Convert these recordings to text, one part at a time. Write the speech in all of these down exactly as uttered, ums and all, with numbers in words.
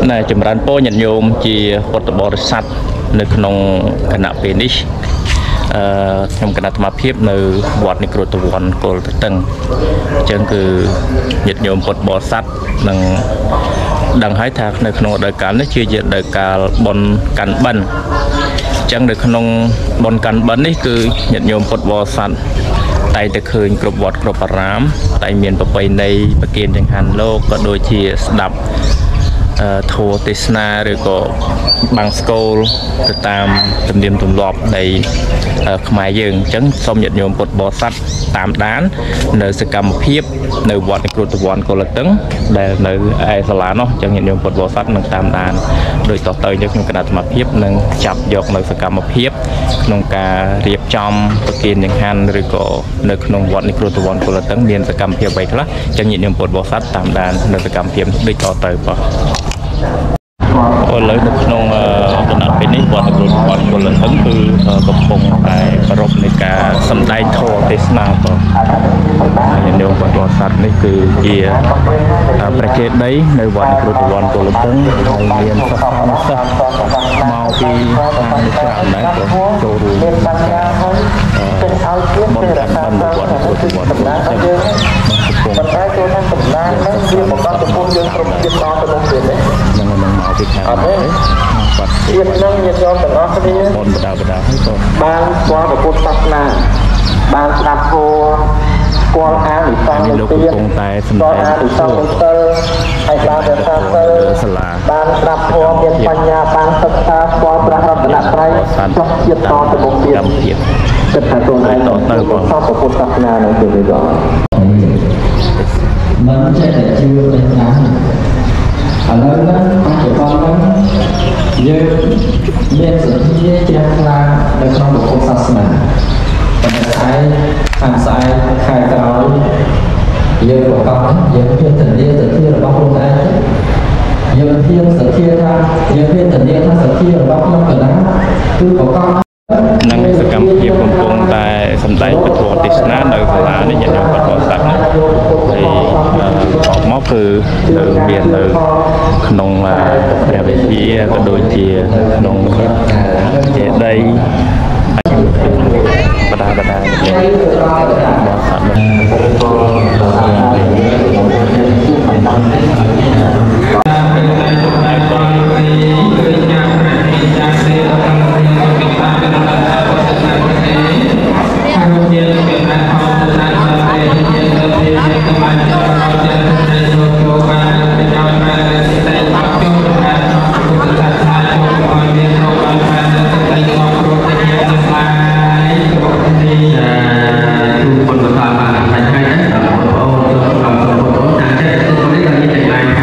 Này chấm ran po nhận nhôm chỉ Phật bồ sát nơiក្នុងគណៈពេលនេះខ្ញុំគណៈអាត្មាភាពនៅវត្តនេះគ្រូតវ័នគល់តឹងអញ្ចឹងគឺញាតិញោមពុទ្ធបរិស័ទនឹងដឹងហើយថានៅក្នុងរដូវកាលនេះជារដូវកាលបុណ្យកាន់បិណ្ឌអញ្ចឹងនៅក្នុងបុណ្យកាន់បិណ្ឌនេះគឺញាតិញោមពុទ្ធបរិស័ទតែទៅឃើញគ្រប់វត្តគ្រប់អារាមតែមានប្រពៃណីប្រគិនចង្ហាន់លោកក៏ដូចជាស្ដាប់ធម៌ទេសនាឬក៏បាំងស្គលទៅតាមទំនៀមទម្លាប់នៃខ្មែរយើងអញ្ចឹងសូមញាតិញោមពុទ្ធបរិស័ទតាមដាននៅសកម្មភាពនៅវត្តគ្រូតវ័នកុលតឹងដែលនៅឯសាលានោះអញ្ចឹងញាតិញោមពុទ្ធបរិស័ទនឹងតាមដានដោយតទៅយើងក្នុងគណៈអាត្មាភាពនឹងចាប់យកនៅសកម្មភាពក្នុងការរៀបចំប្រគិនចង្ហាន់ឬក៏នៅក្នុងវត្តគ្រូតវ័នកុលតឹងមានសកម្មភាពអ្វីខ្លះអញ្ចឹងញាតិញោមពុទ្ធបរិស័ទតាមដាននៅសកម្មភាពដូចតទៅបាទឥឡូវនៅក្នុងគណៈពេលនេះវត្តគ្រូតវ័នកុលតឹងគឺកំពុងតែប្រពៃនៃការសម្ដែងធម៌ទេសនាបាទញាតិញោមពុទ្ធបរិស័ទនេះគឺជាព្រះចេតិយនៅវត្តគ្រូតវ័នកុលតឹងហើយមានសិស្សនិស្សិតមកពីខាងនេះច្រើនដែរក៏ចូលរួមក្នុងការបនកាន់បិណ្ឌវត្តគ្រូតវ័នកុលតឹងប៉ុន្តែចូលក្នុងតំណាងនឹងវាបង្កប់ចំពោះយើងក្រុមជាតិតទៅមុខទៀតទេនឹងនឹងមកពីខាងនេះបាត់ជាតិនឹងញាតិញោមទាំងអស់គ្នាបនបដាបដាហើយក៏បានស្គាល់ពុទ្ធសាសនាបានស្ដាប់ធម៌ស្គាល់អានិសង្សលោកកំពុងតែសម្ដែងអានិសង្សសិលហើយបានរក្សាសិលសាលាបានស្ដាប់ធម៌មានបញ្ញាបានសិក្សាស្គាល់ព្រះរតនត្រ័យចុះជាតិតទៅមុខទៀតគិតថាខ្លួនឯងតទៅក៏សពពុទ្ធសាសនានៅទីនេះដល់មិនចេះតែជឿតែណាស់ឥឡូវហ្នឹងបច្ចុប្បន្នហ្នឹងយើងមានសទ្ធាជ្រះថ្លានៅក្នុងពុទ្ធសាសនាប៉ុន្តែស្អែកខាងស្អែកខែក្រោយយើងប្រកបយើងមានសទ្ធាសទ្ធារបស់ខ្លួនឯងយើងមានសទ្ធាថាយើងមានសទ្ធាថាសទ្ធារបស់ខ្ញុំកណ្ដាលគឺប្រកបនឹងសកម្មភាពកំពុងតែសម្ដែងពធទេសនានៅសាលានេះញាតិញោមពុទ្ធបរិស័ទហើយអបមកគឺមាននៅក្នុងព្រះវិហារក៏ដូចជាក្នុងចេតិយបដាបដាបរិស័ទ Hãy subscribe cho kênh Ghiền Mì Gõ để không bỏ lỡ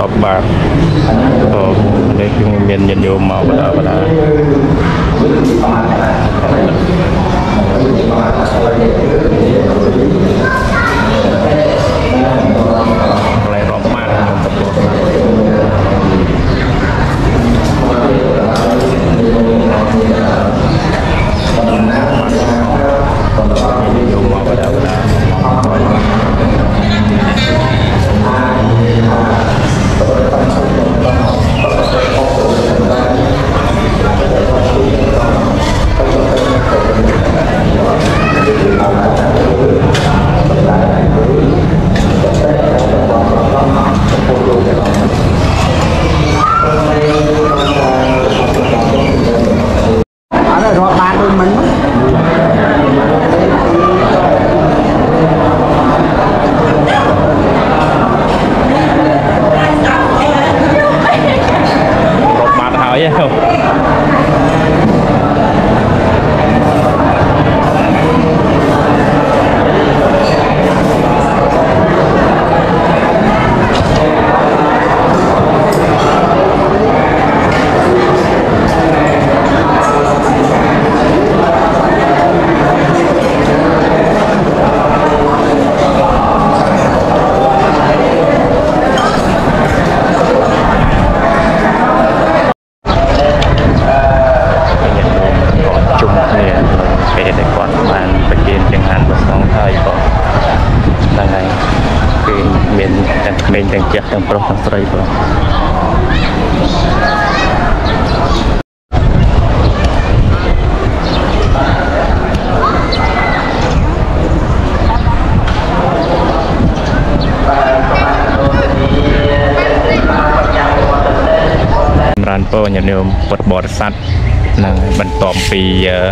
តបបាទអូនេះគឺមានញាតិញោមមកបដាបដាកន្លែងរាប់ម៉ាត់ខ្ញុំទៅញាតិញោមមកបដាបដាទាំងចាស់ទាំងប្រុសទាំងស្រីបងរានពោញាតិញោមពុទ្ធបរិស័ទនឹងបន្ទាប់ពី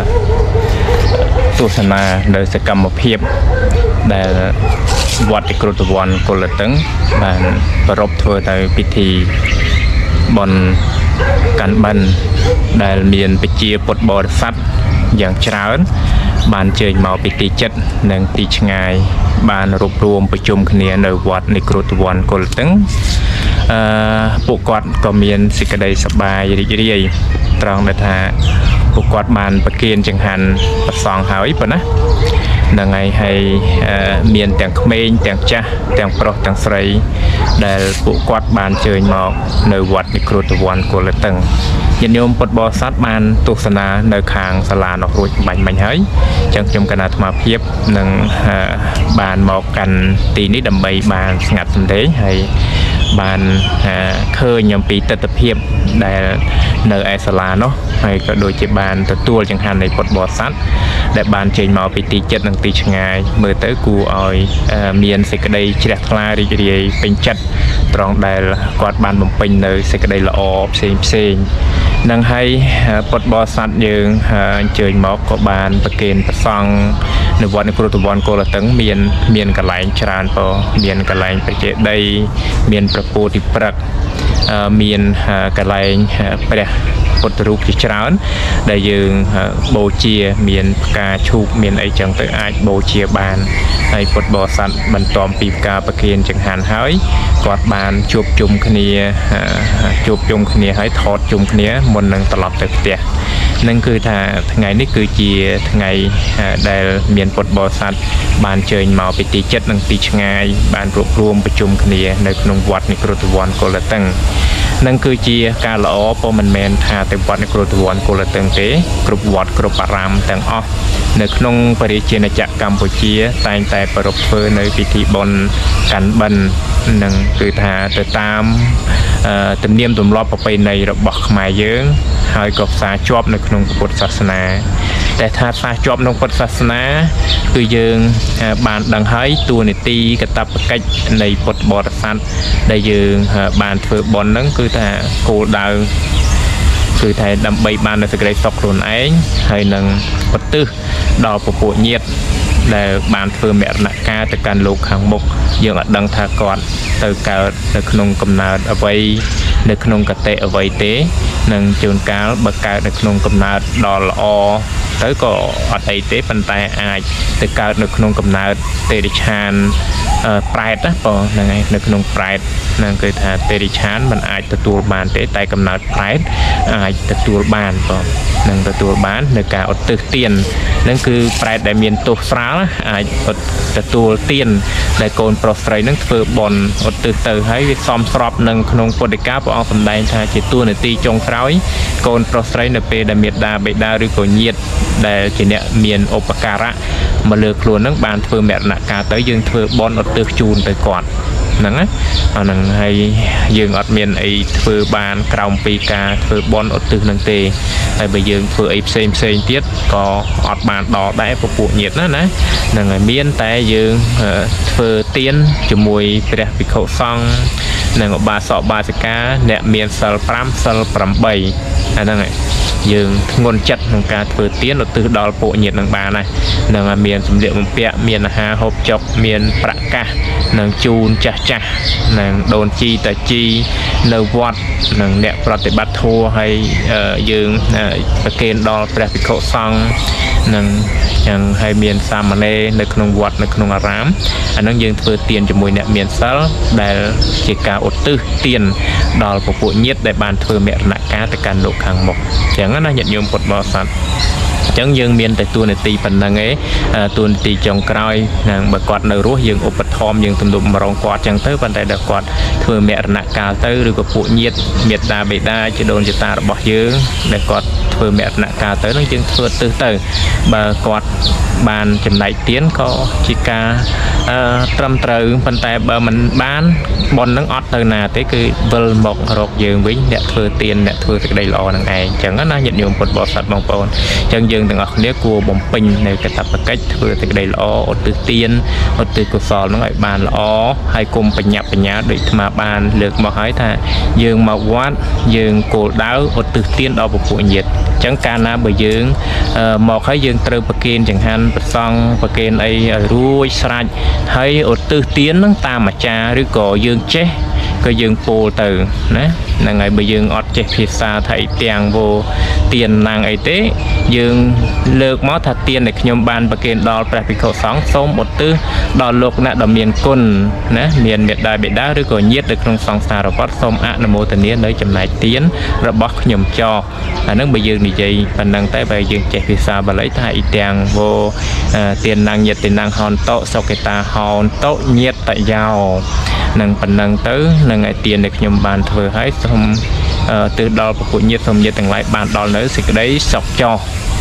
ទស្សនានៅសកម្មភាពដែលវត្តគ្រុឌវ័នកុលតឹងបានប្រពធ្វើទៅពិធីបុណ្យកាន់បិណ្ឌដែលមានប្រជាពុទ្ធបរិស័ទយ៉ាងច្រើនបានជើញមកពីទីជិតនិងទីឆ្ងាយបានរួបរวมប្រជុំគ្នានៅវត្តនៃគ្រុឌវ័នកុលតឹងអឺពួកគាត់ក៏មានសេចក្តីសប្បាយរីករាយត្រង់ដែលថាពួកគាត់បានប្រគេនចង្ហាន់ប្រសង់ហើយប៉ុណ្ណានឹងហើយហើយមានទាំងក្មេងទាំងចាស់ទាំងប្រុសទាំងស្រីដែលពួកគាត់បានជើញមកនៅវត្តនៃគ្រុឌវ័នកុលតឹងញាតិញោមពុទ្ធបរិស័ទបានទស្សនានៅខាងសាលានោះរួចបាញ់មិញហើយចឹងខ្ញុំគណៈអាត្មាភាពនឹងបានមកកាន់ទីនេះដើម្បីបានស្ងាត់សម្ដែងហើយបានឃើញអំពីទស្សនវិជ្ជាដែលនៅឯសាលានោះហើយក៏ដូចជាបានទទួលចង្ហាន់នៃពុទ្ធបរិស័ទដែលបានចេញមកពីទីជិតនិងទីឆ្ងាយមើលទៅគួរឲ្យមានសេចក្តីជ្រះថ្លារីករាយពេញចិត្តត្រង់ដែលគាត់បានបំពេញនៅសេចក្តីល្អផ្សេងផ្សេងនឹងហើយពុទ្ធបរិស័ទយើងអញ្ជើញមកក៏បានប្រគេនប្រសង់នៅវត្តនៃគ្រុឌវ័នកុលតឹងមានមានកន្លែងច្រើនពោមានកន្លែងប្រជាដីមានប្រពោធិព្រឹកមានកន្លែងព្រះពុទ្ធរូបជាច្រើនដែលយើងបូជាមានផ្កាឈូកមានអីចឹងទៅអាចបូជាបានហើយពុទ្ធបរិស័ទបន្ទាប់ពីការប្រគេនចង្ហាន់ហើយគាត់បានជួបជុំគ្នាជួបជុំគ្នាហើយថតជុំគ្នាមុននឹងត្រឡប់ទៅផ្ទះនឹងគឺថាថ្ងៃនេះគឺជាថ្ងៃដែលមានពុទ្ធបរិស័ទបានជើញមកពីទីជិតនិងទីឆ្ងាយបានរួបរวมប្រជុំគ្នានៅក្នុងវត្តនៃគ្រុឌវ័នកុលតឹងនឹងគឺជាការល្អព្រោះមិនមែនថាតែវត្តនៃគ្រុឌវ័នកុលតឹងទេគ្រប់វត្តគ្រប់អារាមទាំងអស់នៅក្នុងបរិជាណាចក្រកម្ពុជាតែងតែប្រារព្ធធ្វើនៅពិធីបុណ្យកាន់បិណ្ឌនឹងគឺថាទៅតាមទំនៀមទម្លាប់ប្រពៃណីរបស់ខ្មែរយើងហើយក៏ផ្សារជាប់នៅក្នុងពុទ្ធសាសនាតែថាផ្សារជាប់ក្នុងពុទ្ធសាសនាគឺយើងបានដឹងហើយតួនាទីកាតព្វកិច្ចនៃពុទ្ធបរិស័ទដែលយើងបានធ្វើបុណ្យហ្នឹងគឺថាគោលដៅគឺថាដើម្បីបាននូវសេចក្តីសុខខ្លួនឯងហើយនឹងប្រទិសដល់ពពួកញាតិដែលបានធ្វើមរណកាលទៅកាន់លោកខាងមុខយើងអត់ដឹងថាគាត់ទៅកើតនៅក្នុងកំណើតអ្វីនៅក្នុងកតិអ្វីទេនឹងជួនកាលបើកើតនៅក្នុងកំណើតដ៏ល្អ tới có ở đây tế bàn tay ai từ cao được không cầm nào tê đi chan pride đó bỏ này được không pride năng cái thà tê đi chan mình ai từ tour bàn tế tay cầm nào pride ai từ tour bàn bỏ năng từ tour bán được cả ở từ tiềnนั่นคือปลายแต่เมียนตัวสาวอาจจะตัวเตียนแต่โกนโปรไฟล์นั่นคือบอลอดตื่นตื่นให้ซ้อมสอบหนึ่งขนมปฏิกาพอเอาสำได้ทาจิตตัวในตีจงคร้อยโกนโปรไฟล์ในเปดเมียดาเบดาหรือโกเนียดแต่จีเนี่ยเมียนอุปการะมาเลือกครัวนั่งบานเฟื่อแม่หนักกาเตยยืนเฟื่อบอลอดตื่นจูนไปก่อนนั่งอ่ะเอาหนังให้ยืนอดเมียนไอเฟื่อบานกราวปีกาเฟื่อบอลอดตื่นนังเตให้ไปยืนเฟื่อไอเซมเซนเทียดก็อดบานดอได้ปวดnhiệtนะนะนั่งไอเมียนแต่ยืนเฟื่อเตียนจมวยไปได้ไปเขาซองนั่งบาสอบบาสกาเนี่ยเมียนสลปรามสลปรามใบนั่งไงยืนงนจัดของการเฟื่อเตียนอดตื่นดอลปวดnhiệtนังบานะนั่งเมียนสมเด็จมันเปียเมียนหาหอบจบเมียนประกานั่งจูนจ่าจ่านั่งโดนจีแต่จีเนื้อวัดนั่งเนี่ยปฏิบัติทัวให้ยืนประเกณฑ์ดอลประพิโคซังนั่งยังให้เมียนซามเล่ในขนมวัดในขนมอารามอันนั้นยืนเฟื่อเตียนจมูกเนี่ยเมียนเซลได้เกี่ยวกับอดตื้อเตียนดอลปวดnhiệtได้บานเฟื่อเมียหนักกาแต่การโลกขังหมกอย่างนั้นนะหยัดโยมปดบอสันจังยังเมียนแต่ตัวในตีปันนังเอ๋ตัวในตีจงกรอยนางบกอดในรั้วยังอุปธรรมยังตุ่มตุ่มรองกอดจังเตอปันแต่เด็กกอดเพื่อเมียหนักกาเตอหรือก็ปวดเงียดเมียตาเบดาจะโดนจะตาบอกเยอะเด็กกอดเพื่อเมียหนักกาเตอนั่งจึงเพื่อตื้อเตอบกอดบานจำไหนเตี้ยนก็จิกาตรำเตอปันแต่บมันบานบอลนั่งอดเตอนาเตคือเวลหมกรกยืงวิ่งเนี่ยเพื่อเตียนเนี่ยเพื่อจะได้รอนังไงจังนั้นนะหยัดโยมปดบอสัตว์บางปนจังยังต่างเนี้ยกลัวบ่มปิงในกระตับประกัดเพื่อจะได้ล้ออดตื่นเตียนอดตื่นกุศลน้องไอ้บานล้อให้กลมปัญญาปัญญาโดยมาบานเลือกมาให้ท่ายืงมาวัดยืงโกดดาวอดตื่นเตียนเอาบุปผnhiệtจังการนะเบยยืงหมอกให้ยืงเติมประเกณฑ์จังหันประซองประเกณฑ์ไอ้รู้สลายให้อดตื่นเตียนนั่งตามมาจาหรือก่อยืงเจ๊ก็ยืงโปตื่นนะนั่งไงเบยยืงอดเจ๊พิซาไทยเตียงโบเตียนนางไอเต้ยืงเลิกมอถัดเตียนในขยมบานประเกณฑ์ดอลประพิโคสองส้มอดตื้อดอลโลกนะดอเมียนก้นนะเมียนเม็ดได้เบ็ดได้หรือก่อเย็ดในครองสองสารพัดส้มอะนโมตเนียในจำนายเตียนระบบขยมจออันนั้นเบยยืงดีใจปันนังใต้ใบยืงเจ๊พิซาบาเลยไทยเตียงโบเตียนนางเย็ดเตียนนางฮอนโตสกตาฮอนโตเย็ดแต่ยาวนังปันนังตื้อนังไอเตียนในขยมบานเธอให้ส้มtừ đó của nhiệt thông nhiệt từng lại bàn đó nữa thì cái đấy sọc cho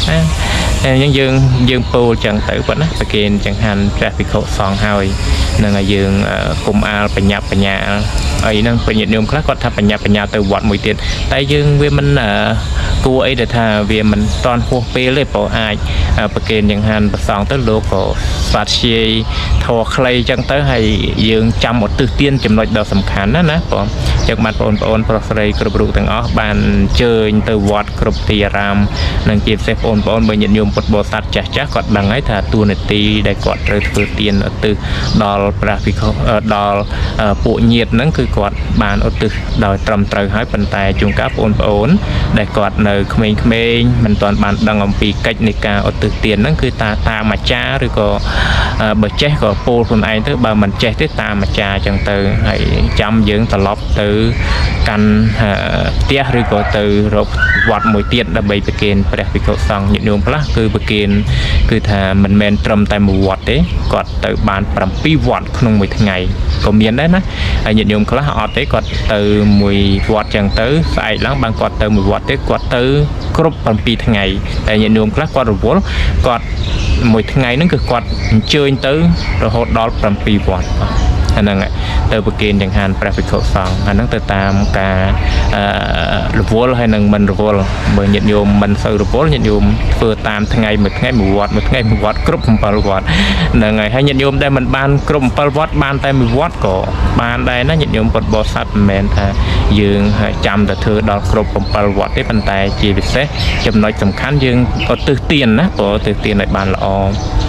những dương dương pool chẳng tử vẫn á cái chẳng hạn traffic song hai nên là dương cùng ao phải nhập phải nhà ấy nên phải nhiệt lượng khác có thà phải nhập phải nhà từ vọt mùi tiền tại dương vì mình cô ấy để thà vì mình toàn khu phê lấy bỏ ai cái chẳng hạn song tới lô của phát xì thò clay chẳng tới hay dương trăm một tư tiên chấm nói đầu sầm khán đó nè bỏจากมันปนปนปลอดภัยกรุบกรุบต่างอ๋อบานเจอตัววัดกรุบตีรามนังจีบเซฟปนปนเบย์ยมปดโบสัตจักจักกอดดังไอ้ถ้าตัวในตีได้กอดเรือถือเตียนตือดอลปราฟิกดอลปูเงียดนั่นคือกอดบานอตือดอยตรำเตยให้ปันไตจุงกับปนปนได้กอดในเขมงเขมงมันตอนบานดังอมปีกัจในการอตือเตียนนั่นคือตาตามาจ้าหรือก็เบย์เจ๊ก็ปูคนไอ้ตือบามันเจ๊ที่ตามาจ้าจังตือให้จำยืงตลอดตือกันเตี้ยหรือก็ตือรบวัดมวยเตี้ยดับใบประเกณฑ์ประพิโคสังหยุดโยมพระคือประเกณฑ์คือถ้ามันแมนตรมแต่มวัดเด้กอดตือบานปรำปีวัดขนมมวยทั้งไงก็มีได้นะหยุดโยมพระอดเด้กอดตือมวยวัดจังตือใส่ล้างบางกอดตือมวยวัดเด้กอดตือกรุบปรำปีทั้งไงแต่หยุดโยมพระกอดรบวัดกอดมวยทั้งไงนั่นคือกอดเชิญตือเราหดดอลปรำปีวัดอันนั้นไงเตอร์ประเกณฑ์อย่างหันประพิโคสังอันนั้นเตอร์ตามการรูปวอลให้หนึ่งมันรูปวอลเมื่อหยุดโยมมันซื้อรูปวอลหยุดโยมเพื่อตามทั้งไงหมดทั้งไงหมู่วัดหมดทั้งไงหมู่วัดกรุ๊ปของปลวัดนั่นไงให้หยุดโยมได้มันบานกรุ๊ปปลวัดบานแต่หมู่วัดก็บานได้นะหยุดโยมปลดบอสัตแมนท่ายืงจำแต่เธอดอกกรุ๊ปของปลวัดได้ปันแต่จีบิเซ่จำนวนสำคัญยืงก็ตื่นเตียนนะก็ตื่นเตียนในบานละอ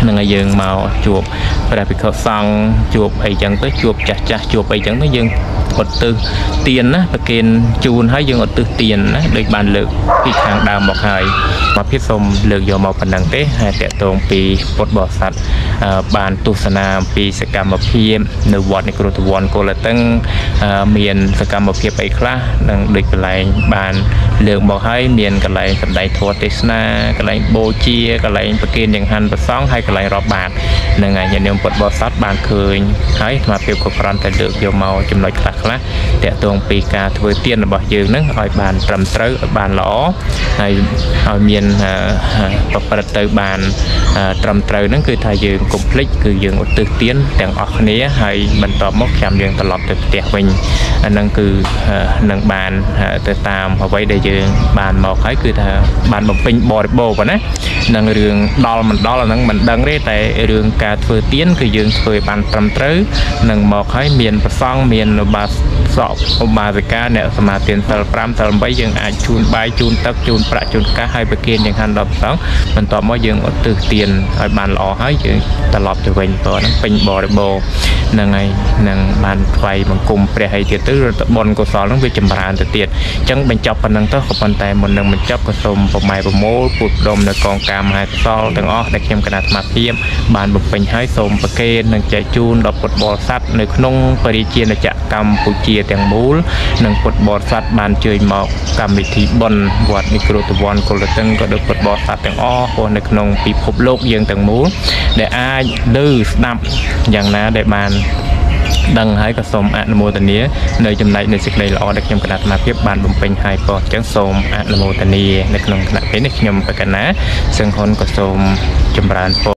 នឹងឲ្យយើងមកជួបព្រះភិក្ខុសង្ឃជួបអីចឹងទៅជួបចាស់ចាស់ជួបអីចឹងទៅយើងអត់ទិសទៀនណាប្រគេនជូនហើយយើងអត់ទិសទៀនណាដូចបានលើកពីខាងដើមមកហើយមកភាពសូមលើកយកមកប៉ុណ្ណឹងទេហើយតកតងពីពុទ្ធបរិស័ទបានទស្សនាអំពីសកម្មភាពនៅវត្តនៃគ្រោះតវ័នកូលតឹងមានសកម្មភាពអីខ្លះនឹងដូចកន្លែងបានលើកមកហើយមានកន្លែងសម្ដែងធម៌ទេសនាកន្លែងបូជាកន្លែងប្រគេនចង្ហាន់ព្រះសង្ឃហើយកន្លែងរាប់បាតនឹងហើយញាតិញោមពុទ្ធបរិស័ទបានឃើញហើយអាត្មាភាពក៏គ្រាន់តែលើកយកមកចំណុចខ្លះខ្លះតកតងពីការធ្វើទានរបស់យើងនឹងឲ្យបានត្រឹមត្រូវឲ្យបានល្អហើយឲ្យមានប្រព្រឹត្តទៅបានត្រឹមត្រូវនឹងគឺថាយើងកុំភ្លេចគឺយើងឧទ្ទិសទានទាំងអស់គ្នាហើយបន្តមកចាំយើងត្រឡប់ទៅផ្ទះវិញអានឹងគឺនឹងបានទៅតាមអ្វីដែលយើងបានមកហើយគឺថាបានបំពេញបរិបូរណ៍ណានឹងរឿងដល់មិនដល់អានឹងមិនដឹងទេតែរឿងការធ្វើទានគឺយើងធ្វើឲ្យបានត្រឹមត្រូវនឹងមកហើយមានប្រសង់មានឧបាសកឧបាសិកាអ្នកសមាទានសិលប្រាំសិលប្រាំយើងអាចជូនបាយជូនទឹកជូនប្រាក់ជូនកាសហើយប្រគេនចង្ហាន់ដល់ព្រះសង្ឃបន្ទាប់មកយើងឧទ្ទិសទានឲ្យបានល្អហើយយើងត្រឡប់ទៅវិញព្រោះហ្នឹងពេញបរិបូរណ៍ហ្នឹងហើយនឹងបានថ្វាយបង្គំព្រះហើយទៀតទៅបុណ្យកុសលហ្នឹងវាចម្រើនទៅទៀតអញ្ចឹងបញ្ចប់ប៉ុណ្្នឹងទៅក៏ប៉ុន្តែមុននឹងបញ្ចប់ក៏សូមប្រម៉ែប្រមូលពុទ្ធដុំនៅកងការមហាកុសលទាំងអស់ដែលខ្ញុំគណៈអាត្មាភាពបានបំពេញហើយសូមប្រគេននិងចែកជូនដល់ពុទ្ធបរិស័ទនៅក្នុងបរិជាណាចក្រកម្ពុជាទាំងមូលនិងពុទ្ធបរិស័ទបានជើញមកកម្មវិធីបុណ្យវត្តនៃគ្រោះតវ័នកុលតឹងក៏ដូចពុទ្ធបរិស័ទទាំងអស់ព្រោះនៅក្នុងពិភពលោកយើងទាំងមូលដែលអាចឮស្ដាប់យ៉ាងណាដែលបានដឹងហើយក៏សូមអនុមោទនានៅចំណែកនៃសេចក្តីល្អដែលខ្ញុំគណៈអាត្មាភាពបានបំពេញហើយក៏អញ្ចឹងសូមអនុមោទនានៅក្នុងគណៈពេលនេះខ្ញុំបកណាសឹងហ៊ុនក៏សូមចម្រើនពរ